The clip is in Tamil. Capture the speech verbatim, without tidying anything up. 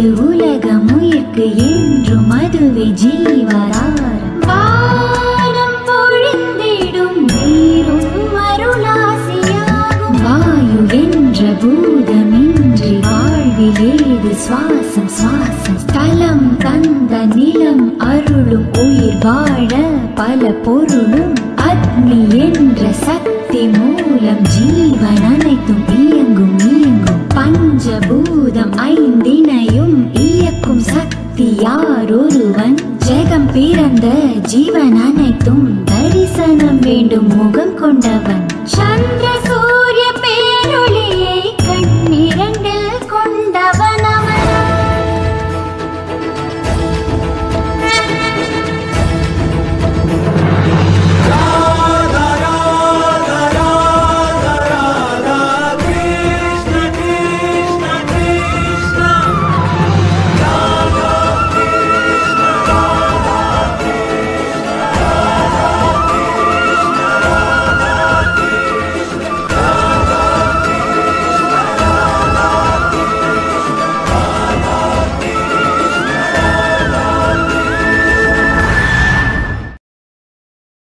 வீடு உலகம் உயிர்க்கு என்றும் அதுவே ஜீவராரம். வானம் பொழிந்திடும் நீரும் அருளாசியாகும். வாயு என்ற பூதமின்றி வாழ்விலேது சுவாசம் சுவாசம். ஸ்தலம் தந்த நிலம் அருளும் உயிர் வாழ பல பொருளும். அக்னி என்ற சக்தி மூலம் ஜீவன் அனைத்தும் இயங்கும் இயங்கும். பஞ்சபூதம் ஐந்தினையும் இயக்கும் சக்தி யாரொருவன். ஜெகம் பிறந்த ஜீவன் அனைத்தும் தரிசனம் வேண்டும் முகம் கொண்டவன். சந்திர